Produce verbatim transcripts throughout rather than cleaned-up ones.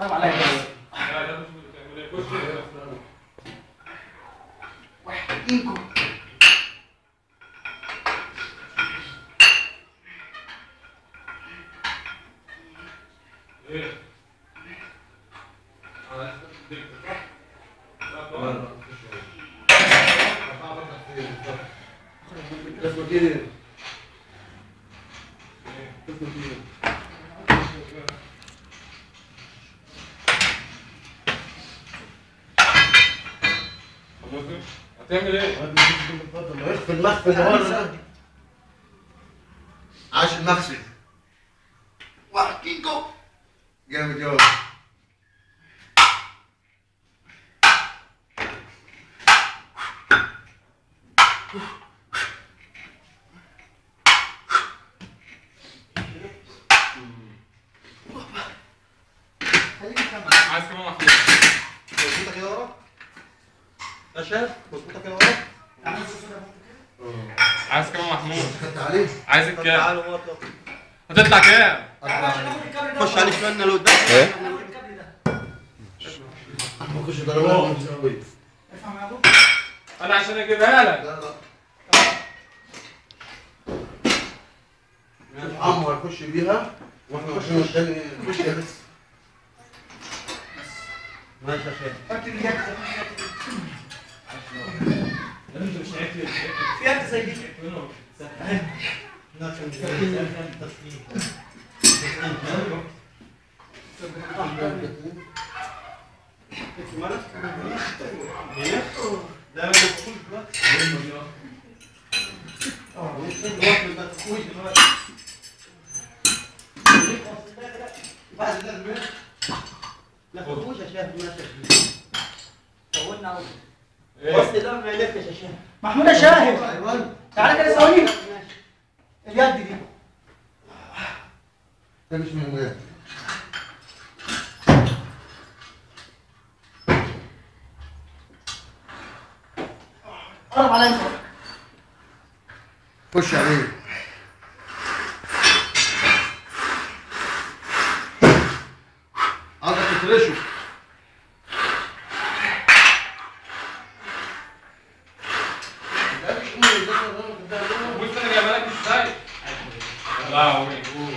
حرام عليا بس. لا لا مش بتعمل ايه؟ خش كده. واحدينكم. ايه؟ على اساس الدكتور صح؟ لا طبعا. اسمه كده. هتعمل ايه؟ في المخفي اللي ورا ده. عاش المخفي. واحكيكم. جامد يابا. عايز كمان محمود. مظبوطه كده ورا. يا شاف مظبوطه كده ورا. عايز كمان محمود. خدت عليه. عايز الكام؟ تعالوا ورا. هتطلع كام؟ خش عليه شويه لقدام. ايه؟ خش ضربات مساويه. افهم يا ابو. انا عشان اجيبها لك. لا لا. عمر خش بيها واحنا ماشيين الثاني خش يا بس. ماشي يا شيخ. فكر اليد. انت مش عارف في يد زي دي. لا خدوش يا شيخ ماشي. طولنا اهو. بس ده ما يلفش يا شيخ. محمود يا شاهد. ايوه. تعالى كده ثواني. اليد دي. ده مش من وين. قرب عليا انت. خش عليه. عايزك تفرشه. بص انا جايبها لك ازاي؟ لا هو قول.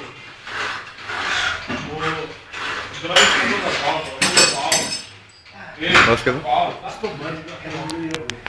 قول. ضربت كل الاسعار. كل الاسعار. ايه؟ خلاص كده؟ اسعار.